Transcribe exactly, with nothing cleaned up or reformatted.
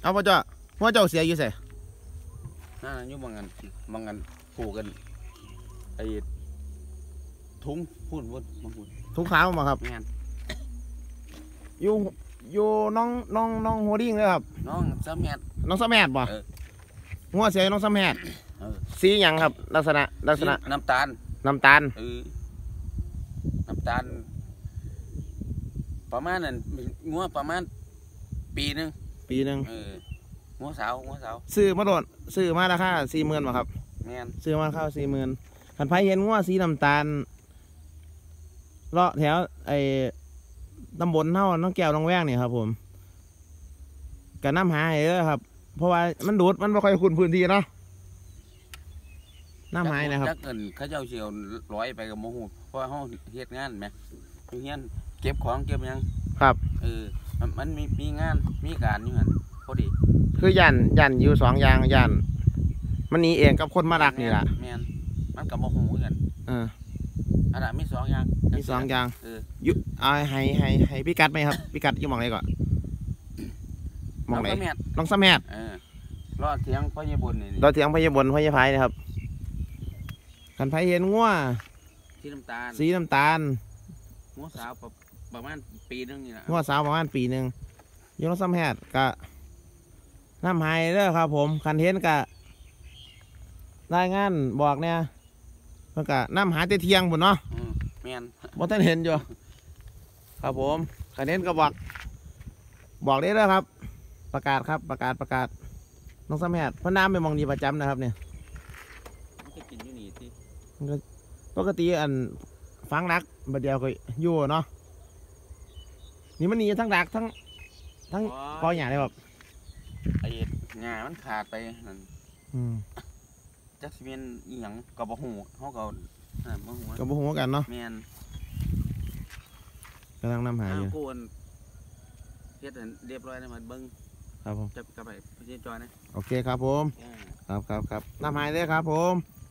เอาพ่อเจ้าพ่อเจ้าเสียอยู่ใส่นั่นอยู่บางงานบางงานผูกกันไอ้ถุงพูดพูดบางพูดถุงขาวมาครับงานอยู่อยู่น้องน้องน้องโฮดิ้งเลยครับน้องสแมดน้องสแมดป่ะหัวเสียน้องสแมดสีหยังครับลักษณะลักษณะน้ำตาลน้ำตาลเออน้ำตาลประมาณนั้นงัวประมาณปีหนึ่งปีหนึ่งเอองัวสาวงัวสาวซื้อมาโดดซื้อมาราคาสี่หมื่นป่ะครับแม่นซื้อมาราคาสี่หมื่นขันไผ่เห็นงัวสีน้ำตาลเลาะแถวไอ้ตำบลเท่าน้องแก้วน้องแวงนี่ครับผมกับน้ำหาเยอะครับเพราะว่ามันดูดมันไม่ค่อยคุ้นพื้นที่เนาะน้ำหายนะครับถ้าเกิดเขาเจ้าเชียวร้อยไปกับโมโหเพราะเขาเฮ็ดงานไหมอยู่เฮียนเก็บของเก็บยังครับเออมันมีมีงานมีการอยู่หันพอดีคือยันยันอยู่สองอย่างยันมันหนีเองกับคนมารักนี่แหละแมนมันกับโมโหเหมือนกันเอออันนั้นมีสองอย่างมีสองอย่างเอออยู่เอาให้ให้ให้พี่กัดไหมครับพี่กัดอยู่มองไหนก่อนมองไหนน้องสะแมดเออรอดเถียงพ่อยี่บุญนี่รอดเถียงพ่อยี่บุญพ่อยี่ไผ่นะครับกันไผ่เห็นงัวสีน้ำตาลสีน้ำตาลงัวสาวประมาณปีนึงนี่แหละงัวสาวประมาณปีหนึ่งอยู่น้องสะแมดกะน้ำหายเด้อครับผมคันเห็นกะรายงานบอกเนี่ยเพื่อกะน้ำหายแต่เที่ยงบุญเนาะแม่นบ่ท่านเห็นอยู่ครับผมคันเห็นก็บอกบอกได้เลยครับประกาศครับประกาศประกาศน้องสะแมดเพราะน้ำเป็นมองดีประจำนะครับเนี่ยปกติอันฟังดักบัดเดียวก็อยู่เนาะนี่มันหนีทั้งดักทั้งทั้งกอหญ้าเลยแบบไอ้หญ้ามันขาดไปนั่นจักซีเมนอีหยังกับบ่หูเขาก็บ่หูกับบ่หูกันเนาะแม่นกำลังนำหาอยู่กูนเฮ็ดเรียบร้อยแล้วมันเบิ้งครับผมจับกลับไปพี่จอยนะโอเคครับผมครับครับครับนำหายเลยครับผม